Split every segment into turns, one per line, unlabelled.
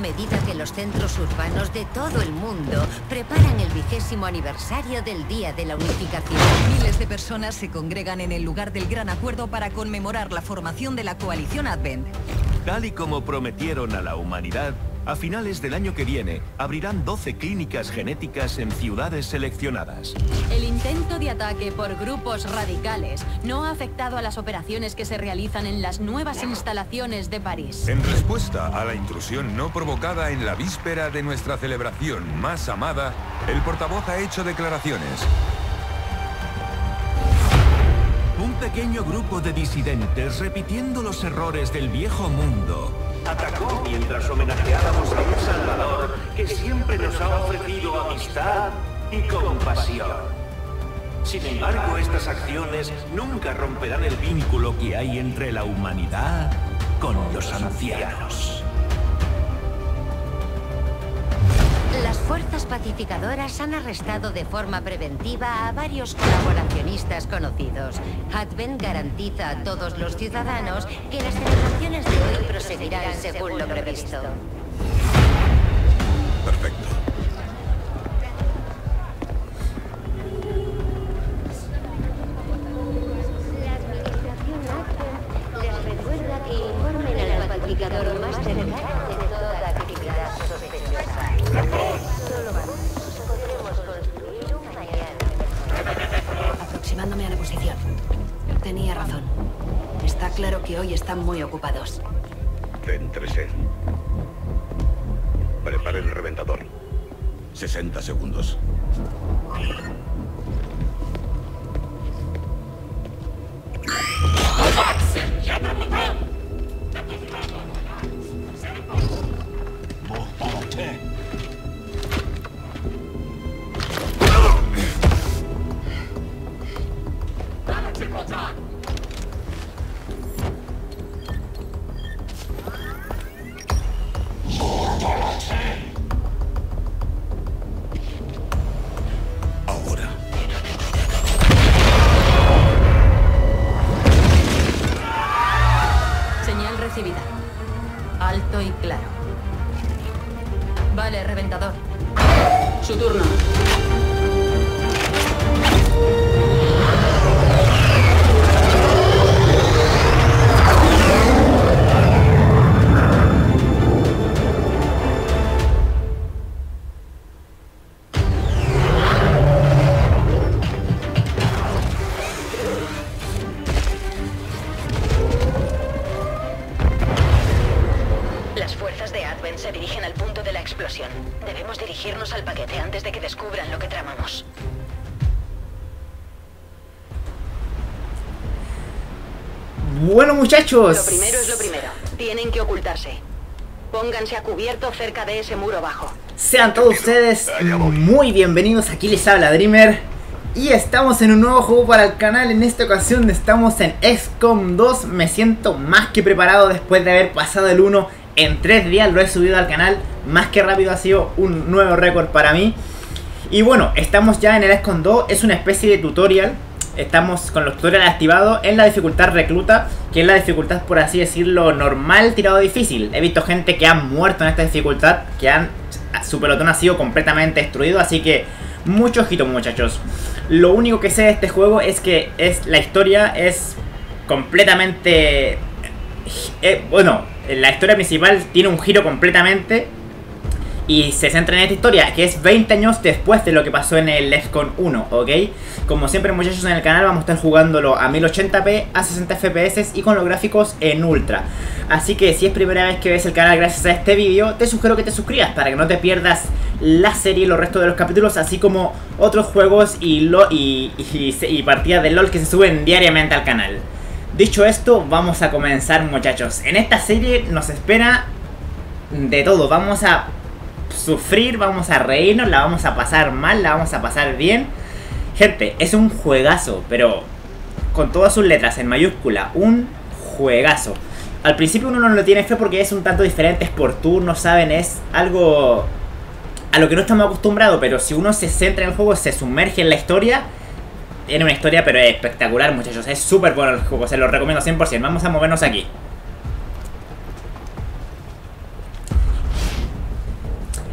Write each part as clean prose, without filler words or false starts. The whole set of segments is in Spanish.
medida que los centros urbanos de todo el mundo preparan el 20º aniversario del Día de la Unificación.
Miles de personas se congregan en el lugar del Gran Acuerdo para conmemorar la formación de la coalición Advent.
Tal y como prometieron a la humanidad, a finales del año que viene, abrirán 12 clínicas genéticas en ciudades seleccionadas.
El intento de ataque por grupos radicales no ha afectado a las operaciones que se realizan en las nuevas instalaciones de París.
En respuesta a la intrusión no provocada en la víspera de nuestra celebración más amada, el portavoz ha hecho declaraciones.
Un pequeño grupo de disidentes, repitiendo los errores del viejo mundo, atacó mientras homenajeábamos a un Salvador que siempre nos ha ofrecido amistad y compasión. Sin embargo, estas acciones nunca romperán el vínculo que hay entre la humanidad con los ancianos.
Las fuerzas pacificadoras han arrestado de forma preventiva a varios colaboracionistas conocidos. Advent garantiza a todos los ciudadanos que las celebraciones de hoy proseguirán según lo previsto.
Perfecto.
La administración Advent les recuerda que informen al pacificador más cercano de toda actividad sospechosa. Solo podremos construir un mañana.
Aproximándome a la posición. Tenía razón. Está claro que hoy están muy ocupados.
Céntrese. Prepare el reventador. 60 segundos.
Ahora.
Señal recibida. Alto y claro. Vale, reventador. Su turno.
Las fuerzas de Advent se dirigen al punto de la explosión. Debemos dirigirnos al paquete antes de que descubran lo que tramamos.
Bueno, muchachos,
Lo primero es lo primero. Tienen que ocultarse. Pónganse a cubierto cerca de ese muro bajo.
sean todos ustedes muy bienvenidos. Aquí les habla Dreamer y estamos en un nuevo juego para el canal. En esta ocasión estamos en XCOM 2. Me siento más que preparado después de haber pasado el 1 en 3 días. Lo he subido al canal más que rápido, ha sido un nuevo récord para mí. Y bueno, estamos ya en el XCOM 2. Es una especie de tutorial. Estamos con los tutoriales activados en la dificultad recluta, que es la dificultad, por así decirlo, normal tirado difícil. He visto gente que ha muerto en esta dificultad, su pelotón ha sido completamente destruido, así que mucho ojito, muchachos. Lo único que sé de este juego es que la historia es completamente... bueno, la historia principal tiene un giro completamente y se centra en esta historia, que es 20 años después de lo que pasó en el XCOM 1, ¿ok? Como siempre, muchachos, en el canal vamos a estar jugándolo a 1080p, a 60 fps y con los gráficos en ultra. Así que si es primera vez que ves el canal gracias a este vídeo, te sugiero que te suscribas para que no te pierdas la serie y los restos de los capítulos, así como otros juegos y partidas de LOL que se suben diariamente al canal. Dicho esto, vamos a comenzar, muchachos. En esta serie nos espera de todo. Vamos a sufrir, vamos a reírnos, la vamos a pasar mal, la vamos a pasar bien. Gente, es un juegazo, pero con todas sus letras en mayúscula, un juegazo. Al principio uno no lo tiene fe porque es un tanto diferente, es por turnos, ¿saben? Es algo a lo que no estamos acostumbrados, pero si uno se centra en el juego, se sumerge en la historia, tiene una historia pero espectacular, muchachos. Es súper bueno el juego, se lo recomiendo 100%. Vamos a movernos aquí.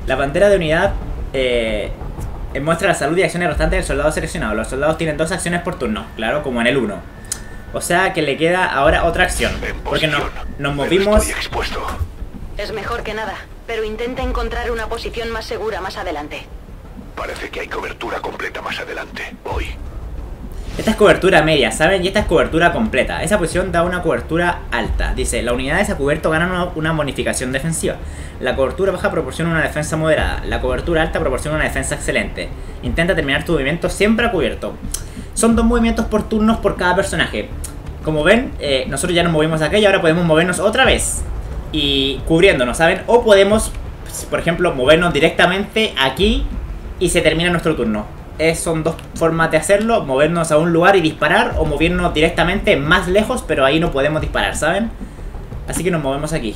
La pantera de unidad muestra la salud y acciones restantes del soldado seleccionado. Los soldados tienen 2 acciones por turno, claro, como en el 1. O sea que le queda ahora otra acción. Porque nos movimos...
Estoy expuesto.
Es mejor que nada, pero intenta encontrar una posición más segura más adelante.
Parece que hay cobertura completa más adelante. Voy.
Esta es cobertura media, ¿saben? Y esta es cobertura completa. Esa posición da una cobertura alta. Dice, la unidad de ese cubierto gana una bonificación defensiva. La cobertura baja proporciona una defensa moderada. La cobertura alta proporciona una defensa excelente. Intenta terminar tu movimiento siempre a cubierto. Son 2 movimientos por turnos por cada personaje. Como ven, nosotros ya nos movimos acá y ahora podemos movernos otra vez. Y cubriéndonos, ¿saben? O podemos, por ejemplo, movernos directamente aquí y se termina nuestro turno. Son 2 formas de hacerlo, movernos a un lugar y disparar, o movernos directamente más lejos, pero ahí no podemos disparar, ¿saben? Así que nos movemos aquí.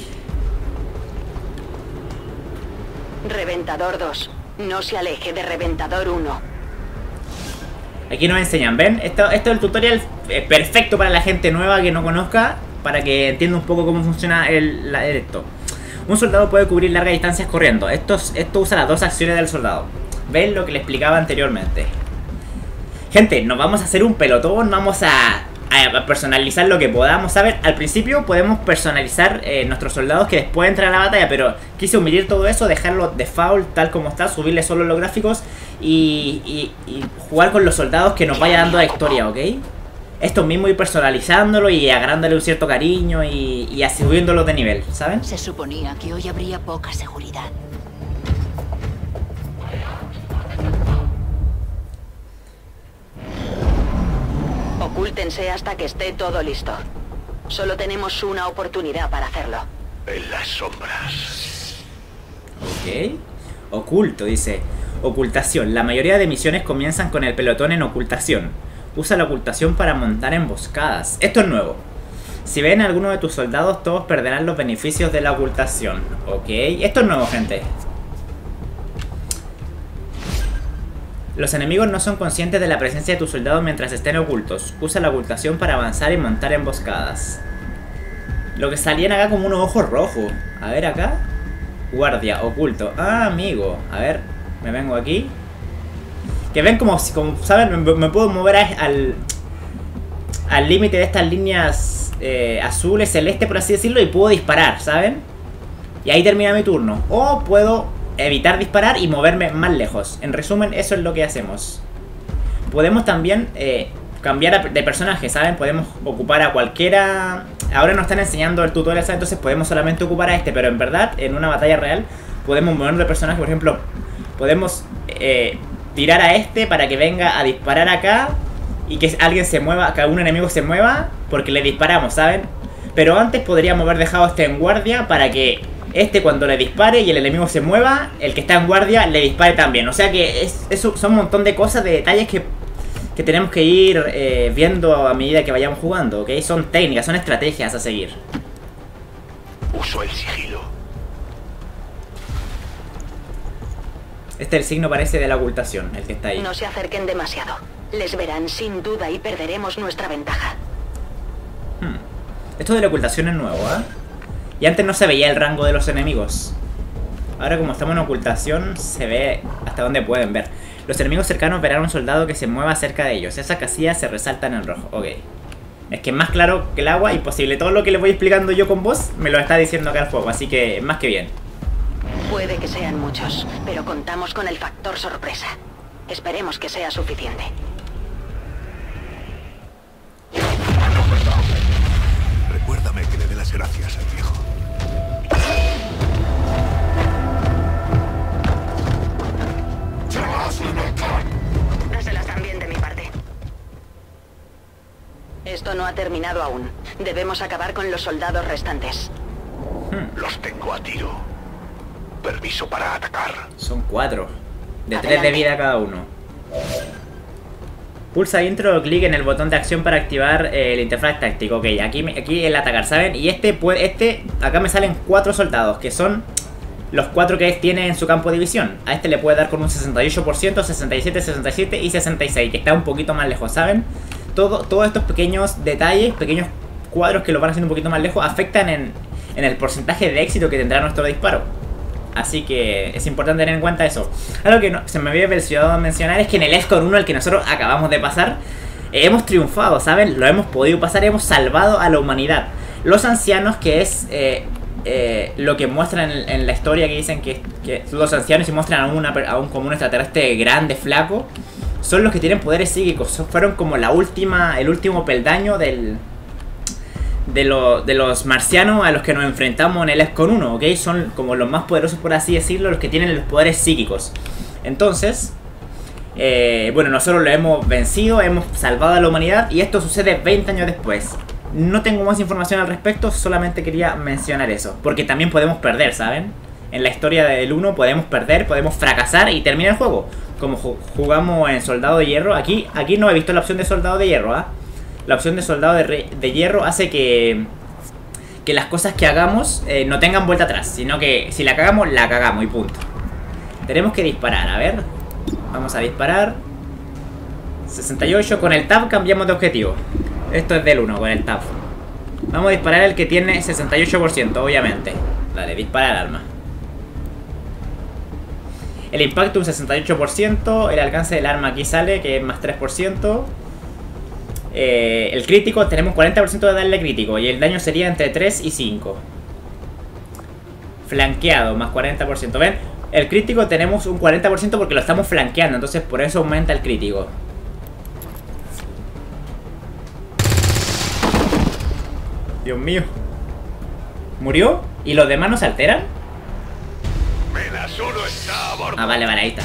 Reventador 2. No se aleje de Reventador 1.
Aquí nos enseñan, ¿ven? Esto es el tutorial perfecto para la gente nueva que no conozca, para que entienda un poco cómo funciona esto. Un soldado puede cubrir largas distancias corriendo. Esto usa las 2 acciones del soldado. ¿Ven lo que le explicaba anteriormente? Gente, nos vamos a hacer un pelotón, vamos a personalizar lo que podamos. ¿Saben? Al principio podemos personalizar nuestros soldados que después entran a la batalla, pero quise omitir todo eso, dejarlo default tal como está, subirle solo los gráficos y jugar con los soldados que nos vaya dando la historia, ¿ok? Esto mismo, ir personalizándolo y agarrándole un cierto cariño y así subiéndolo de nivel, ¿saben?
Se suponía que hoy habría poca seguridad.
Ocúltense hasta que esté todo listo. Solo tenemos una oportunidad para hacerlo.
En las sombras.
Ok. Oculto, dice. Ocultación. La mayoría de misiones comienzan con el pelotón en ocultación. Usa la ocultación para montar emboscadas. Esto es nuevo. Si ven a alguno de tus soldados, todos perderán los beneficios de la ocultación. Ok. Esto es nuevo, gente. Los enemigos no son conscientes de la presencia de tus soldados mientras estén ocultos. Usa la ocultación para avanzar y montar emboscadas. Lo que salían acá como unos ojos rojos. A ver acá. Guardia, oculto. Ah, amigo. A ver, me vengo aquí. Que ven como ¿saben? Me puedo mover al límite de estas líneas azules, celeste, por así decirlo, y puedo disparar, ¿saben? Y ahí termina mi turno. O puedo evitar disparar y moverme más lejos. En resumen, eso es lo que hacemos. Podemos también cambiar de personaje, ¿saben? Podemos ocupar a cualquiera. Ahora nos están enseñando el tutorial, ¿saben? Entonces podemos solamente ocupar a este. Pero en verdad, en una batalla real, podemos movernos de personaje. Por ejemplo, podemos tirar a este para que venga a disparar acá y que alguien se mueva, que un enemigo se mueva porque le disparamos, ¿saben? Pero antes podríamos haber dejado a este en guardia para que este, cuando le dispare y el enemigo se mueva, el que está en guardia le dispare también. O sea que eso son un montón de cosas, de detalles que tenemos que ir viendo a medida que vayamos jugando, ¿ok? Son técnicas, son estrategias a seguir.
Uso el sigilo.
Este es el signo, parece, de la ocultación, el que está ahí.
No se acerquen demasiado. Les verán sin duda y perderemos nuestra ventaja.
Esto de la ocultación es nuevo, ¿eh? Y antes no se veía el rango de los enemigos. Ahora, como estamos en ocultación, se ve hasta dónde pueden ver. Los enemigos cercanos verán a un soldado que se mueva cerca de ellos. Esas casillas se resaltan en rojo. Ok. Es que es más claro que el agua, imposible. Todo lo que les voy explicando yo con voz me lo está diciendo acá el fuego, así que más que bien.
Puede que sean muchos, pero contamos con el factor sorpresa. Esperemos que sea suficiente.
Recuérdame que le dé las gracias al viejo.
Dáselas también de mi parte. Esto no ha terminado aún. Debemos acabar con los soldados restantes.
Los tengo a tiro. Permiso para atacar.
Son 4. De 3 de vida cada uno. Pulsa intro o clic en el botón de acción para activar el interfaz táctico. Ok, aquí el atacar, ¿saben? Y acá me salen 4 soldados, que son los 4 que tiene en su campo de visión. A este le puede dar con un 68%, 67, 67 y 66, que está un poquito más lejos, ¿saben? Todos estos pequeños detalles, pequeños cuadros que lo van haciendo un poquito más lejos, afectan en el porcentaje de éxito que tendrá nuestro disparo. Así que es importante tener en cuenta eso. Algo que se me había olvidado mencionar es que en el XCOM 1, al que nosotros acabamos de pasar, hemos triunfado, ¿saben? Lo hemos podido pasar, hemos salvado a la humanidad. Los ancianos, que es lo que muestran en la historia, que dicen que los ancianos y muestran a un como un extraterrestre grande, flaco, son los que tienen poderes psíquicos. Fueron como el último peldaño de los marcianos a los que nos enfrentamos en el XCOM 1, ¿ok? Son como los más poderosos, por así decirlo, los que tienen los poderes psíquicos. Entonces, bueno, nosotros lo hemos vencido, hemos salvado a la humanidad y esto sucede 20 años después. No tengo más información al respecto, solamente quería mencionar eso. Porque también podemos perder, ¿saben? En la historia del 1 podemos perder, podemos fracasar y termina el juego. Como jugamos en Soldado de Hierro, aquí no he visto la opción de Soldado de Hierro, ¿ah? La opción de Soldado de Hierro hace que las cosas que hagamos no tengan vuelta atrás, sino que si la cagamos y punto. Tenemos que disparar, a ver. Vamos a disparar. 68, con el tab cambiamos de objetivo. Esto es del 1, con el tab. Vamos a disparar el que tiene 68%, obviamente. Dale, dispara el arma. El impacto un 68%, el alcance del arma aquí sale, que es más 3%. El crítico, tenemos 40% de darle crítico y el daño sería entre 3 y 5. Flanqueado, más 40%. ¿Ven? El crítico tenemos un 40% porque lo estamos flanqueando, entonces por eso aumenta el crítico. Dios mío. ¿Murió? ¿Y los demás no se alteran?
Menas uno está a bordo.
Ah, vale, ahí está.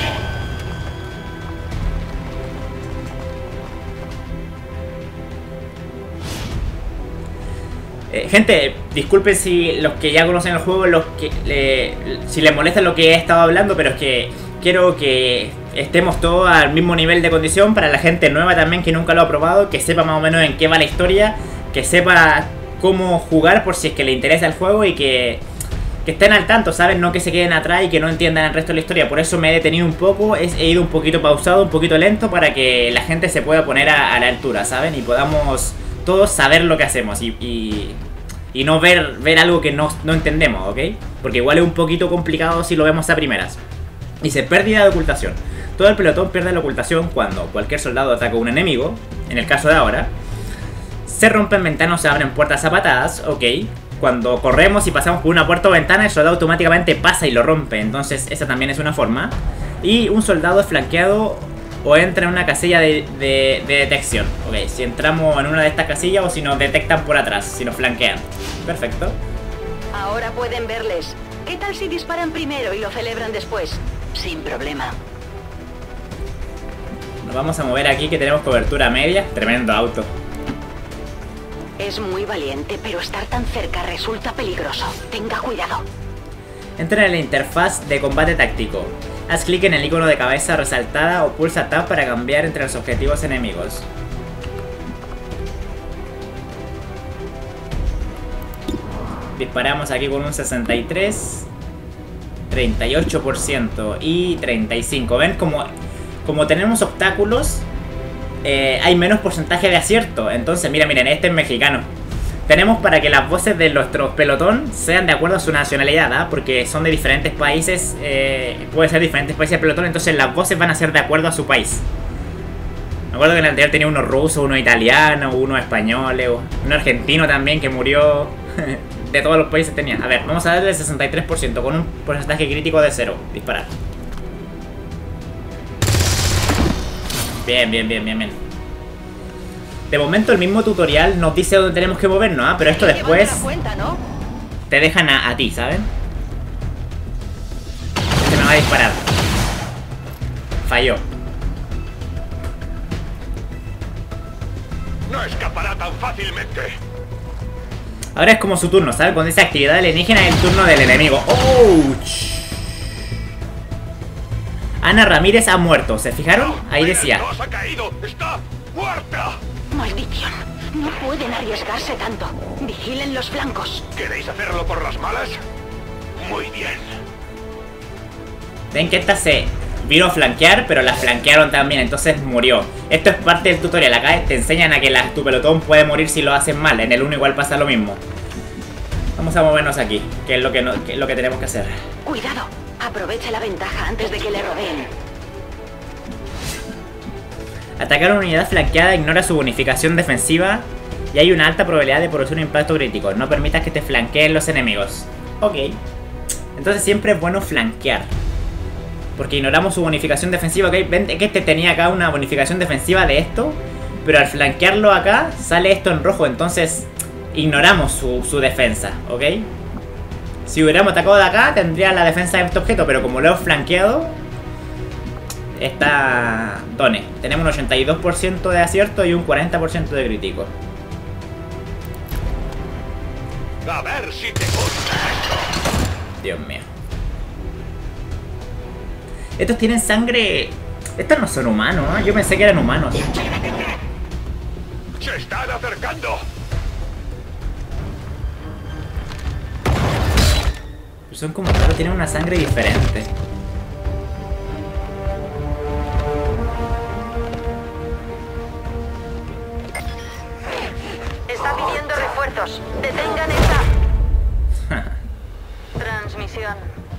Gente, disculpen si los que ya conocen el juego, si les molesta lo que he estado hablando, pero es que quiero que estemos todos al mismo nivel de condición para la gente nueva también que nunca lo ha probado, que sepa más o menos en qué va la historia, que sepa cómo jugar por si es que le interesa el juego y que estén al tanto, ¿saben? No que se queden atrás y que no entiendan el resto de la historia. Por eso me he detenido un poco, he ido un poquito pausado, un poquito lento para que la gente se pueda poner a la altura, ¿saben? Y podamos todos saber lo que hacemos y no ver algo que no entendemos, ¿ok? Porque igual es un poquito complicado si lo vemos a primeras. Dice, pérdida de ocultación. Todo el pelotón pierde la ocultación cuando cualquier soldado ataca a un enemigo. En el caso de ahora, se rompen ventanas o se abren puertas a patadas, ¿ok? Cuando corremos y pasamos por una puerta o ventana, el soldado automáticamente pasa y lo rompe. Entonces esa también es una forma. Y un soldado es flanqueado o entra en una casilla de detección. Ok, si entramos en una de estas casillas o si nos detectan por atrás, si nos flanquean. Perfecto.
Ahora pueden verles. ¿Qué tal si disparan primero y lo celebran después?
Sin problema.
Nos vamos a mover aquí que tenemos cobertura media. Tremendo auto.
Es muy valiente, pero estar tan cerca resulta peligroso. Tenga cuidado.
Entra en la interfaz de combate táctico. Haz clic en el icono de cabeza resaltada o pulsa Tab para cambiar entre los objetivos enemigos. Disparamos aquí con un 63, 38% y 35%. ¿Ven? Como tenemos obstáculos, hay menos porcentaje de acierto. Entonces, miren, este es mexicano. Tenemos para que las voces de nuestro pelotón sean de acuerdo a su nacionalidad, ¿ah? Porque son de diferentes países, puede ser diferentes países de pelotón, entonces las voces van a ser de acuerdo a su país. Me acuerdo que en el anterior tenía uno ruso, uno italiano, uno español, uno argentino también que murió. De todos los países tenía. A ver, vamos a darle el 63% con un porcentaje crítico de 0. Disparar. Bien. De momento el mismo tutorial nos dice dónde tenemos que movernos, ¿ah? Pero esto después te dejan a ti, ¿saben? Se me va a disparar. Falló.
No escapará tan fácilmente.
Ahora es como su turno, ¿saben? Cuando dice actividad alienígena es el turno del enemigo. ¡Ouch! Ana Ramírez ha muerto, ¿se fijaron? Ahí decía.
Ha caído. ¡Está muerta!
Maldición. No pueden arriesgarse tanto. Vigilen los flancos.
¿Queréis hacerlo por las malas? Muy bien.
Ven que esta se vino a flanquear, pero la flanquearon también, entonces murió. Esto es parte del tutorial. Acá te enseñan a que tu pelotón puede morir si lo hacen mal. En el 1 igual pasa lo mismo. Vamos a movernos aquí, que es lo que, que es lo que tenemos que hacer.
Cuidado, aprovecha la ventaja antes de que le rodeen.
Atacar una unidad flanqueada ignora su bonificación defensiva y hay una alta probabilidad de producir un impacto crítico. No permitas que te flanqueen los enemigos. Ok. Entonces siempre es bueno flanquear, porque ignoramos su bonificación defensiva. Ok, ven que este tenía acá una bonificación defensiva de esto, pero al flanquearlo acá sale esto en rojo. Entonces ignoramos su defensa, ¿ok? Si hubiéramos atacado de acá tendría la defensa de este objeto, pero como lo he flanqueado, está Done. Tenemos un 82% de acierto y un 40% de crítico.
A ver si te gusta esto.
Dios mío. Estos tienen sangre... Estos no son humanos, ¿eh? Yo pensé que eran humanos.
¡Se están acercando!
Son como raros, tienen una sangre diferente.
Está pidiendo refuerzos. Detengan esta transmisión.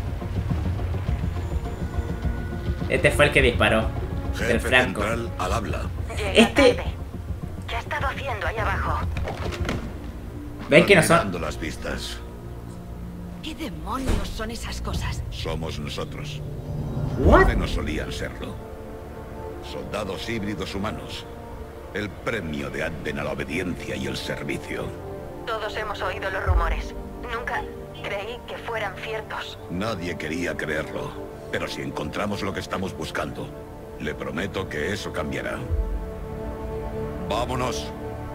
Este fue el que disparó.
Jefe
El Franco.
central al habla.
Llega tarde. ¿Qué ha estado haciendo ahí abajo?
¿Ven que no son?
Mirando las vistas.
¿Qué demonios son esas cosas?
Somos nosotros.
¿What?
No solían serlo. Soldados híbridos humanos. El premio de Advent a la obediencia y el servicio.
Todos hemos oído los rumores. Nunca creí que fueran ciertos.
Nadie quería creerlo. Pero si encontramos lo que estamos buscando, le prometo que eso cambiará. ¡Vámonos!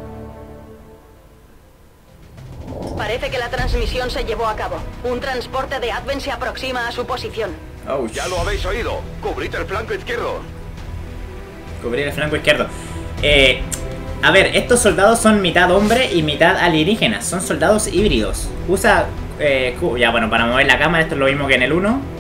Parece que la transmisión se llevó a cabo. Un transporte de Advent se aproxima a su posición.
Oh,
Ya lo habéis oído. Cubrid el flanco izquierdo.
cubrir el flanco izquierdo. A ver, estos soldados son mitad hombre y mitad alienígenas. Son soldados híbridos. Usa... ya, bueno, para mover la cámara, esto es lo mismo que en el 1.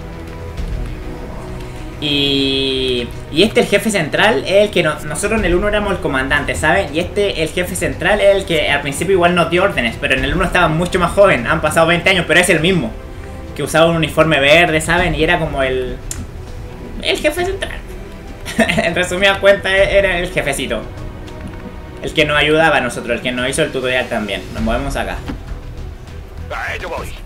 Y este, el jefe central, es el que nosotros en el 1 éramos el comandante, ¿saben? Y este, el jefe central, es el que al principio igual nos dio órdenes, pero en el 1 estaba mucho más joven. Han pasado 20 años, pero es el mismo. Que usaba un uniforme verde, ¿saben? Y era como el jefe central. En resumidas cuentas, era el jefecito. El que nos ayudaba a nosotros, el que nos hizo el tutorial también. Nos movemos acá.
A ello voy.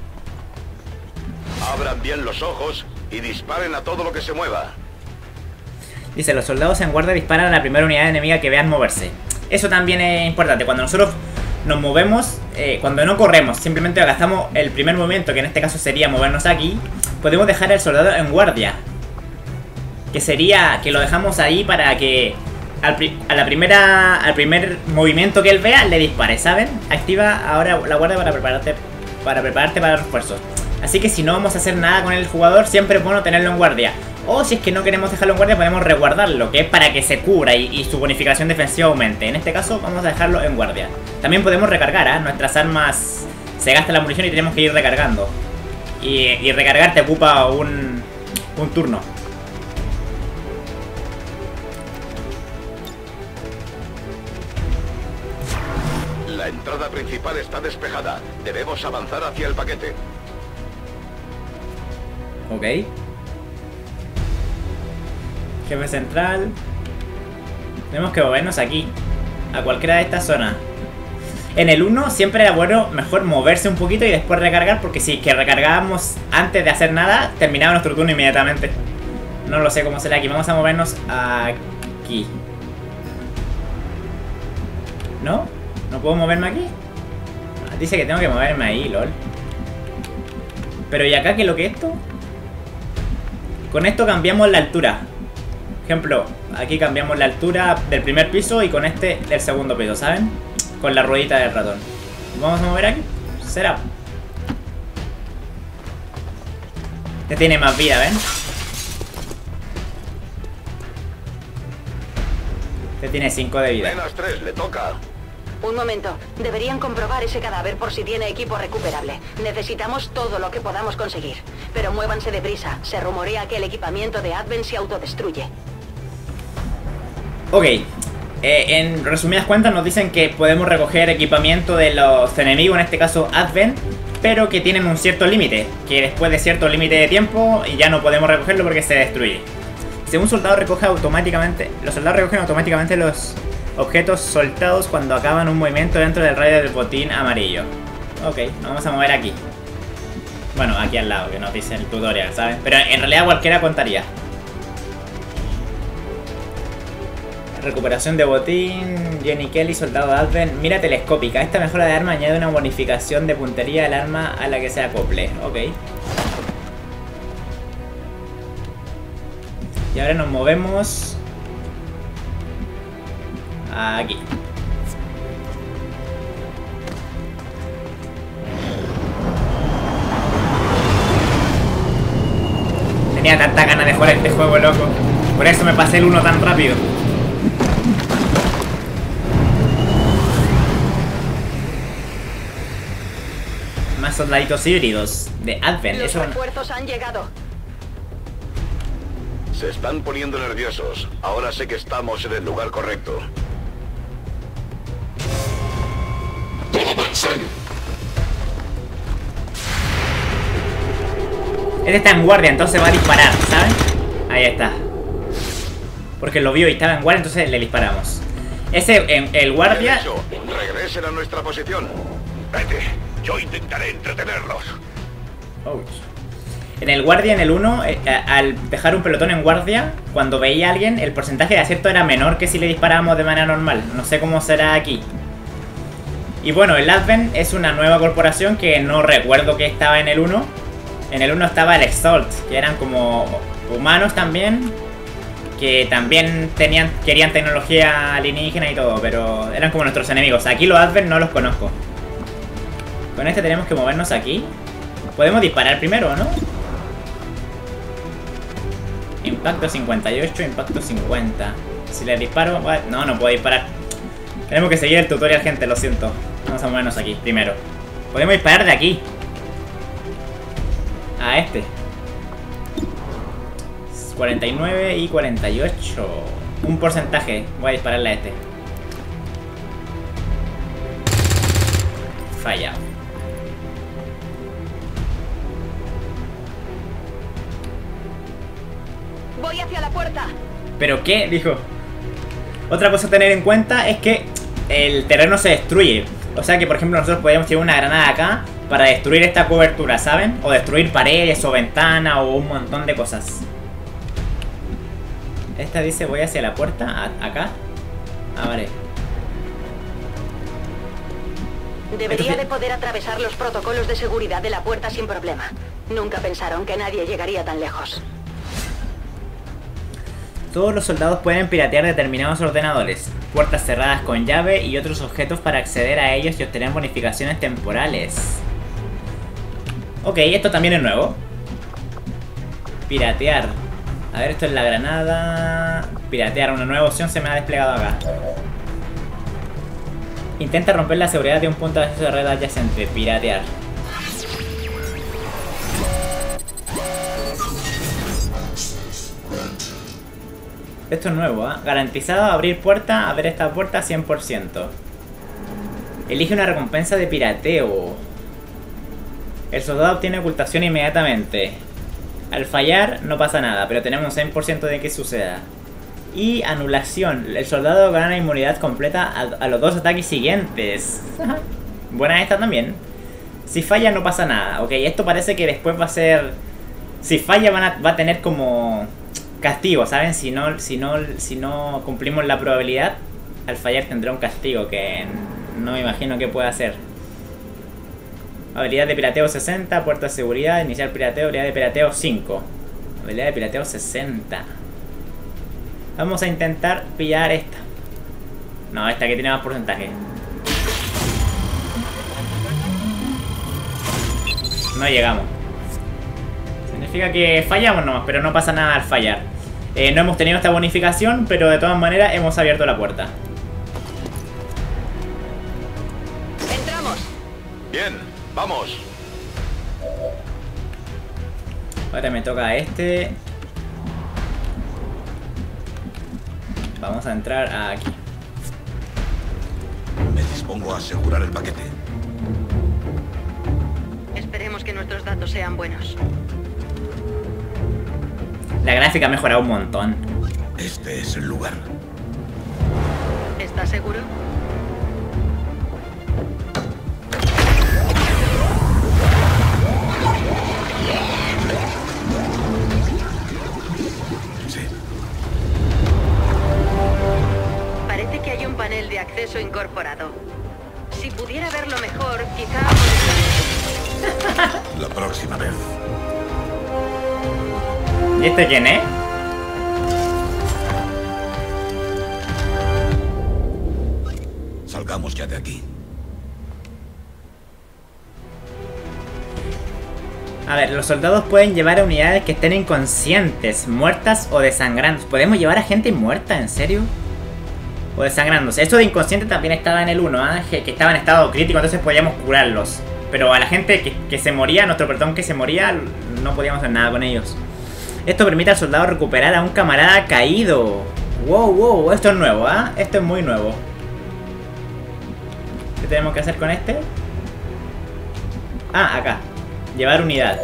Abran bien los ojos y disparen a todo lo que se mueva.
Dice, los soldados en guardia disparan a la primera unidad enemiga que vean moverse. Eso también es importante. Cuando nosotros nos movemos, cuando no corremos, simplemente gastamos el primer movimiento, que en este caso sería movernos aquí, podemos dejar al soldado en guardia. Que sería que lo dejamos ahí para que al primer movimiento que él vea, le dispare, ¿saben? Activa ahora la guardia para prepararte para los refuerzos. Así que si no vamos a hacer nada con el jugador, siempre es bueno tenerlo en guardia. O si es que no queremos dejarlo en guardia, podemos resguardarlo, que es para que se cubra y su bonificación defensiva aumente. En este caso vamos a dejarlo en guardia. También podemos recargar, ¿eh? Nuestras armas se gasta la munición y tenemos que ir recargando. Y recargar te ocupa un turno.
La entrada principal está despejada. Debemos avanzar hacia el paquete.
Ok. Jefe central. Tenemos que movernos aquí, a cualquiera de estas zonas. En el 1 siempre era bueno, mejor moverse un poquito y después recargar, porque si que recargábamos antes de hacer nada, terminaba nuestro turno inmediatamente. No lo sé cómo será aquí. Vamos a movernos aquí. ¿No? ¿No puedo moverme aquí? Dice que tengo que moverme ahí, lol. Pero ¿y acá qué es lo que es esto? Con esto cambiamos la altura. Ejemplo, aquí cambiamos la altura del primer piso y con este del segundo piso, ¿saben? Con la ruedita del ratón. ¿Vamos a mover aquí? ¿Será? Este tiene más vida, ¿ven? Este tiene 5 de vida.
Menos 3, le toca.
Un momento. Deberían comprobar ese cadáver por si tiene equipo recuperable. Necesitamos todo lo que podamos conseguir. Pero muévanse deprisa. Se rumorea que el equipamiento de Advent se autodestruye.
Ok. en resumidas cuentas nos dicen que podemos recoger equipamiento de los enemigos, en este caso Advent, pero que tienen un cierto límite, que después de cierto límite de tiempo ya no podemos recogerlo porque se destruye. Si un soldado recoge automáticamente, los soldados recogen automáticamente los objetos soltados cuando acaban un movimiento dentro del radio del botín amarillo. Ok, nos vamos a mover aquí. Bueno, aquí al lado, que nos dice el tutorial, ¿sabes? Pero en realidad cualquiera contaría. Recuperación de botín, Jenny Kelly, soldado Advent, mira telescópica. Esta mejora de arma añade una bonificación de puntería del arma a la que se acople. Ok. Y ahora nos movemos aquí. Tenía tanta ganas de jugar este juego, loco. Por eso me pasé el 1 tan rápido. Más soldaditos híbridos de Advent.
Los refuerzos han llegado.
Se están poniendo nerviosos. Ahora sé que estamos en el lugar correcto.
Este está en guardia, entonces va a disparar, ¿saben? Ahí está. Porque lo vio y estaba en guardia, entonces le disparamos. Ese, el guardia...
Regresen a nuestra posición. Vete, yo intentaré entretenerlos.
Ouch. En el guardia, en el 1, al dejar un pelotón en guardia, cuando veía a alguien, el porcentaje de acierto era menor que si le disparábamos de manera normal. No sé cómo será aquí. Y bueno, el Advent es una nueva corporación que no recuerdo que estaba en el 1. En el 1 estaba el Exalt, que eran como humanos también, que también querían tecnología alienígena y todo, pero eran como nuestros enemigos. Aquí los Advent no los conozco. Con este tenemos que movernos aquí. Podemos disparar primero, ¿no? Impacto 58, impacto 50. Si le disparo... No, no puedo disparar. Tenemos que seguir el tutorial, gente, lo siento. Vamos a movernos aquí, primero. Podemos disparar de aquí. A este. 49 y 48. Un porcentaje. Voy a dispararle a este. Falla.
Voy hacia la puerta.
¿Pero qué? Dijo. Otra cosa a tener en cuenta es que el terreno se destruye. O sea que, por ejemplo, nosotros podríamos tirar una granada acá para destruir esta cobertura, ¿saben? O destruir paredes o ventanas o un montón de cosas. Esta dice voy hacia la puerta, acá. Ah, vale.
Debería de poder atravesar los protocolos de seguridad de la puerta sin problema. Nunca pensaron que nadie llegaría tan lejos.
Todos los soldados pueden piratear determinados ordenadores, puertas cerradas con llave y otros objetos para acceder a ellos y obtener bonificaciones temporales. Ok, esto también es nuevo. Piratear. A ver, esto es la granada. Piratear, una nueva opción se me ha desplegado acá. Intenta romper la seguridad de un punto de acceso de red adyacente. Piratear. Esto es nuevo, ¿eh? Garantizado abrir puerta, abrir esta puerta 100%. Elige una recompensa de pirateo. El soldado obtiene ocultación inmediatamente. Al fallar no pasa nada, pero tenemos un 100% de que suceda. Y anulación. El soldado gana inmunidad completa a los 2 ataques siguientes. Buena esta también. Si falla no pasa nada. Ok, esto parece que después va a ser... Si falla va a tener como... castigo, ¿saben? Si no cumplimos la probabilidad, al fallar tendrá un castigo que no me imagino que pueda hacer. Habilidad de pirateo 60, puerta de seguridad, iniciar pirateo, habilidad de pirateo 5. Habilidad de pirateo 60. Vamos a intentar pillar esta. No, esta que tiene más porcentaje. No llegamos. Significa que fallamos nomás, pero no pasa nada al fallar. No hemos tenido esta bonificación, pero de todas maneras hemos abierto la puerta.
Entramos.
Bien, vamos.
Ahora me toca a este. Vamos a entrar aquí.
Me dispongo a asegurar el paquete.
Esperemos que nuestros datos sean buenos.
La gráfica ha mejorado un montón.
Este es el lugar.
¿Estás seguro?
Sí.
Parece que hay un panel de acceso incorporado. Si pudiera verlo mejor, quizá...
La próxima vez.
¿Y este quién es?
Salgamos ya de aquí.
A ver, los soldados pueden llevar a unidades que estén inconscientes, muertas o desangrándose. ¿Podemos llevar a gente muerta? ¿En serio? O desangrándose. Eso de inconsciente también estaba en el 1, ¿eh? Que estaba en estado crítico, entonces podíamos curarlos. Pero a la gente que se moría, nuestro pelotón que se moría, no podíamos hacer nada con ellos. Esto permite al soldado recuperar a un camarada caído. Wow, wow, esto es nuevo, ¿ah? Esto es muy nuevo. ¿Qué tenemos que hacer con este? Ah, acá. Llevar unidad.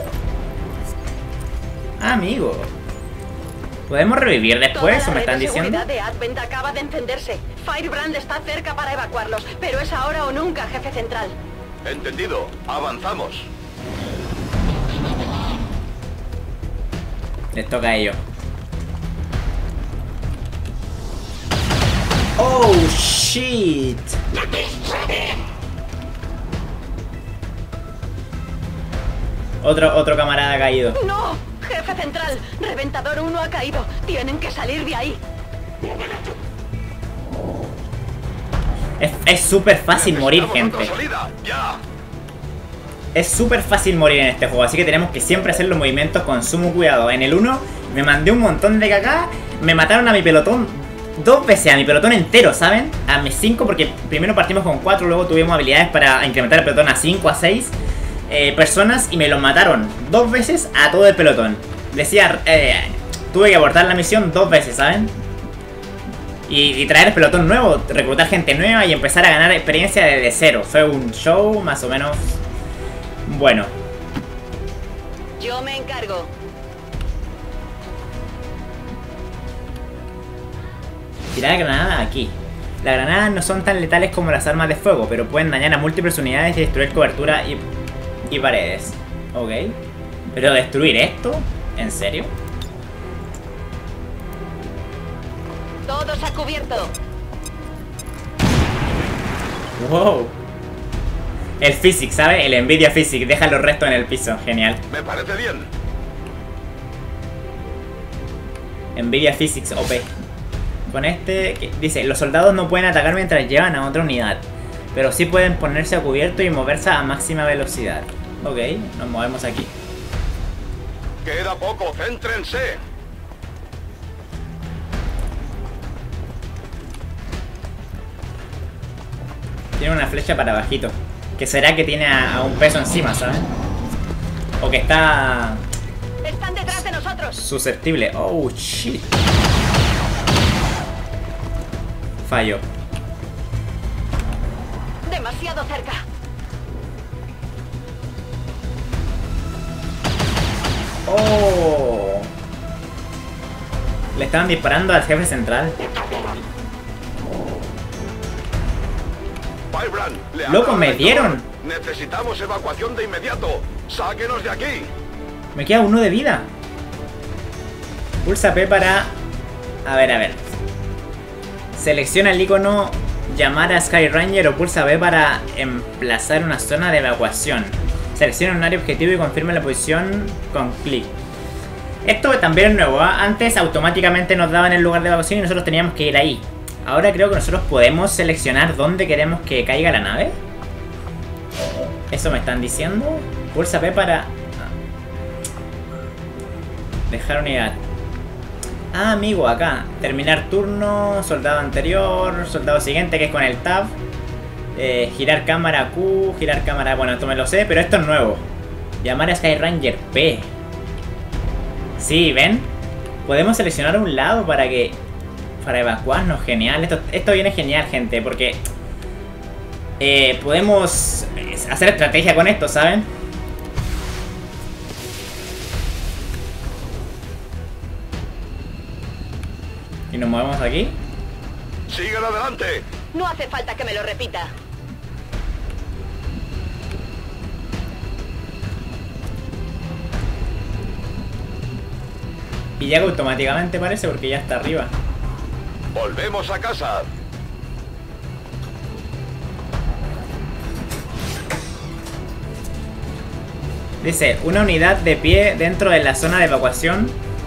Ah, amigo. ¿Podemos revivir después o me están diciendo?
La red de seguridad de Advent acaba de encenderse. Firebrand está cerca para evacuarlos, pero es ahora o nunca, jefe central.
Entendido. Avanzamos.
Les toca a ellos. Oh, shit. Otro camarada caído.
¡No! Jefe central, Reventador 1 ha caído. Tienen que salir de ahí.
Es súper fácil morir, gente. Es súper fácil morir en este juego, así que tenemos que siempre hacer los movimientos con sumo cuidado. En el 1 me mandé un montón de cagá. Me mataron a mi pelotón 2 veces, a mi pelotón entero, ¿saben? A mis 5, porque primero partimos con 4, luego tuvimos habilidades para incrementar el pelotón a 5, a 6 personas, y me los mataron 2 veces a todo el pelotón. Decía, tuve que abortar la misión 2 veces, ¿saben? Y traer el pelotón nuevo, reclutar gente nueva y empezar a ganar experiencia desde cero. Fue un show más o menos bueno.
Yo me encargo.
Tirar granada aquí. Las granadas no son tan letales como las armas de fuego, pero pueden dañar a múltiples unidades y destruir cobertura y paredes. Ok. Pero destruir esto, ¿en serio?
Todos a cubierto.
Wow. El Physics, ¿sabe? El Nvidia Physics. Deja los restos en el piso. Genial.
Me parece bien.
Nvidia Physics OP. Con este dice, los soldados no pueden atacar mientras llevan a otra unidad, pero sí pueden ponerse a cubierto y moverse a máxima velocidad. Ok, nos movemos aquí.
Queda poco, céntrense.
Tiene una flecha para bajito. Que será que tiene a un peso encima, ¿sabes? O que está...
Están detrás de nosotros.
Susceptible. Oh, shit. Fallo.
Demasiado cerca.
Oh. Le estaban disparando al jefe central. Loco, me dieron.
Necesitamos evacuación de inmediato. Sáquenos de aquí.
Me queda 1 de vida. Pulsa P para... A ver. Selecciona el icono llamar a Sky Ranger o pulsa B para emplazar una zona de evacuación. Selecciona un área objetivo y confirma la posición con clic. Esto también es nuevo, ¿eh? Antes automáticamente nos daban el lugar de evacuación y nosotros teníamos que ir ahí. Ahora creo que nosotros podemos seleccionar dónde queremos que caiga la nave. Eso me están diciendo. Pulsa P para... Dejar unidad. Ah, amigo, acá. Terminar turno, soldado anterior, soldado siguiente, que es con el tab. Girar cámara Q, girar cámara... Bueno, esto me lo sé, pero esto es nuevo. Llamar a Sky Ranger P. Sí, ¿ven? Podemos seleccionar un lado para evacuarnos. Genial. Esto viene genial, gente, porque... podemos hacer estrategia con esto, ¿saben? Y nos movemos aquí.
¡Sigan adelante!
No hace falta que me lo repita.
Y llega automáticamente, parece, porque ya está arriba.
¡Volvemos a casa!
Dice, una unidad de pie dentro de la zona de evacuación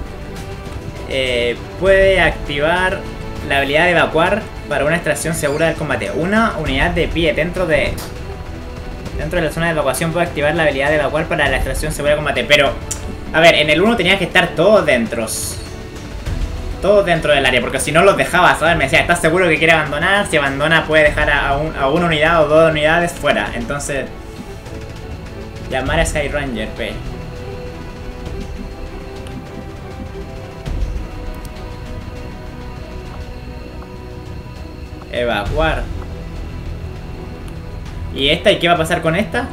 puede activar la habilidad de evacuar para una extracción segura del combate. Una unidad de pie dentro de la zona de evacuación puede activar la habilidad de evacuar para la extracción segura del combate. Pero, a ver, en el 1 tenía que estar todos dentro. Todos dentro del área, porque si no los dejaba, ¿sabes? Me decía, ¿estás seguro que quiere abandonar? Si abandona puede dejar a una unidad o 2 unidades fuera. Entonces... llamar a Sky Ranger, P. Evacuar. ¿Y esta? ¿Y qué va a pasar con esta?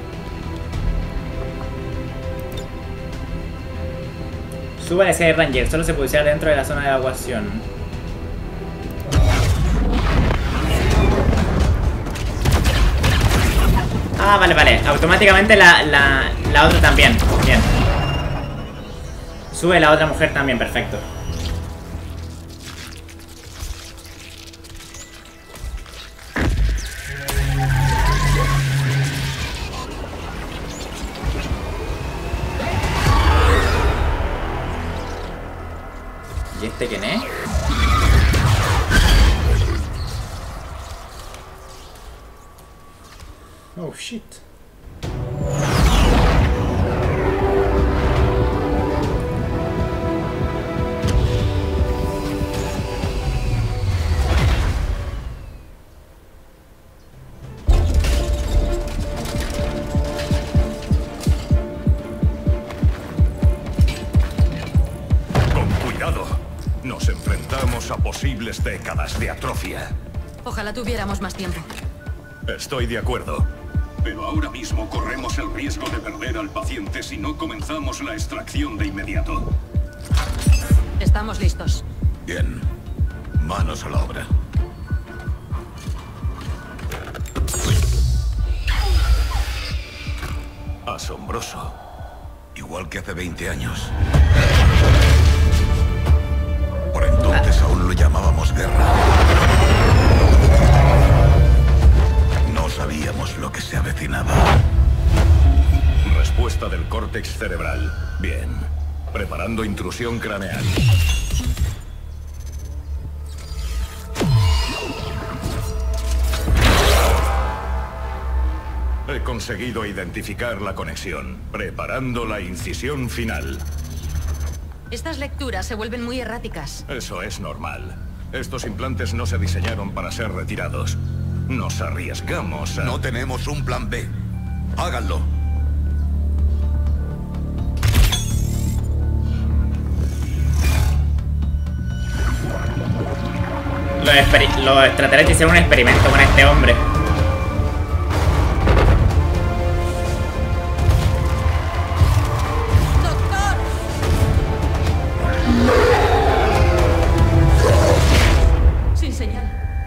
Suba a Sky Ranger. Solo se puede usar dentro de la zona de evacuación. Ah, vale, vale. Automáticamente la otra también. Bien. Sube la otra mujer también, perfecto. ¿Y este quién es? Oh shit.
Con cuidado. Nos enfrentamos a posibles décadas de atrofia.
Ojalá tuviéramos más tiempo.
Estoy de acuerdo. Pero ahora mismo corremos el riesgo de perder al paciente si no comenzamos la extracción de inmediato.
Estamos listos.
Bien. Manos a la obra. Asombroso. Igual que hace 20 años. Por entonces aún lo llamábamos guerra. No sabíamos lo que se avecinaba. Respuesta del córtex cerebral. Bien. Preparando intrusión craneal. He conseguido identificar la conexión. Preparando la incisión final.
Estas lecturas se vuelven muy erráticas.
Eso es normal. Estos implantes no se diseñaron para ser retirados. Nos arriesgamos a... No tenemos un plan B. Háganlo.
Los extraterrestres hicieron un experimento con este hombre.
¡Doctor! Sin señal.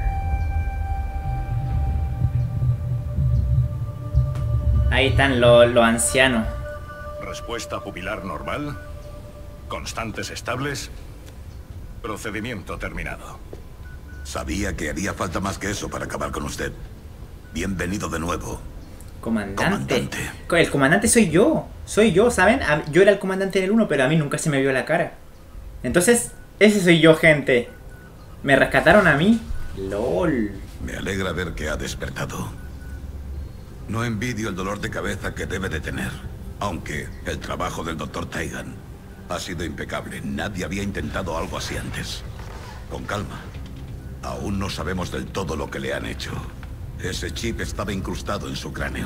Ahí están los ancianos.
Respuesta pupilar normal. Constantes estables. Procedimiento terminado. Sabía que haría falta más que eso para acabar con usted. Bienvenido de nuevo.
Comandante. El comandante soy yo. Soy yo, ¿saben? Yo era el comandante del 1, pero a mí nunca se me vio la cara. Entonces, ese soy yo, gente. Me rescataron a mí. LOL.
Me alegra ver que ha despertado. No envidio el dolor de cabeza que debe de tener. Aunque el trabajo del Dr. Taigan ha sido impecable. Nadie había intentado algo así antes. Con calma. Aún no sabemos del todo lo que le han hecho. Ese chip estaba incrustado en su cráneo.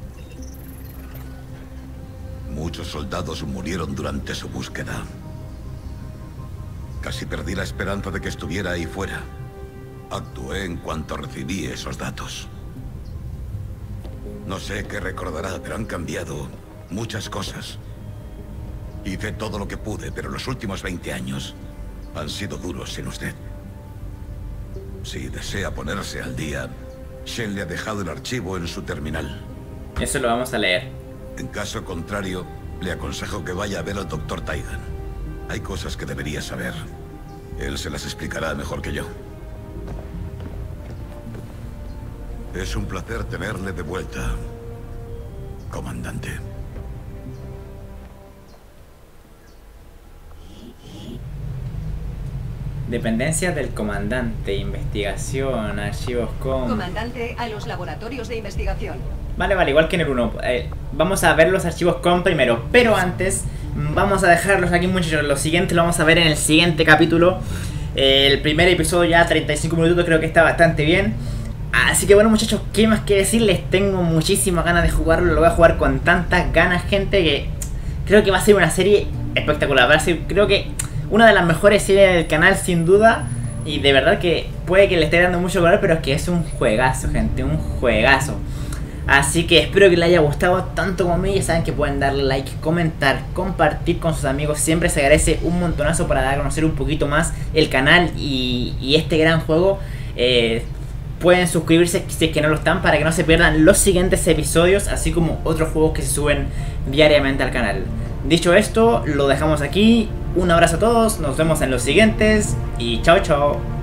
Muchos soldados murieron durante su búsqueda. Casi perdí la esperanza de que estuviera ahí fuera. Actué en cuanto recibí esos datos. No sé qué recordará, pero han cambiado muchas cosas. Hice todo lo que pude, pero los últimos 20 años han sido duros sin usted. Si desea ponerse al día, Shen le ha dejado el archivo en su terminal.
Eso lo vamos a leer.
En caso contrario, le aconsejo que vaya a ver al Dr. Taigan. Hay cosas que debería saber. Él se las explicará mejor que yo. Es un placer tenerle de vuelta, comandante.
Dependencias del comandante, investigación, archivos com...
Comandante a los laboratorios de investigación.
Vale, igual que en el 1. Vamos a ver los archivos com primero, pero antes vamos a dejarlos aquí, muchachos. Lo siguiente lo vamos a ver en el siguiente capítulo. El primer episodio ya 35 minutos, creo que está bastante bien. Así que bueno, muchachos, ¿qué más que decirles? Tengo muchísimas ganas de jugarlo. Lo voy a jugar con tantas ganas, gente, que creo que va a ser una serie espectacular. Va a ser, creo que, una de las mejores series del canal, sin duda. Y de verdad que puede que le esté dando mucho valor, pero es que es un juegazo, gente, un juegazo. Así que espero que les haya gustado tanto como a mí. Ya saben que pueden darle like, comentar, compartir con sus amigos. Siempre se agradece un montonazo para dar a conocer un poquito más el canal y este gran juego. Pueden suscribirse si es que no lo están, para que no se pierdan los siguientes episodios, así como otros juegos que se suben diariamente al canal. Dicho esto, lo dejamos aquí. Un abrazo a todos, nos vemos en los siguientes y chao chao.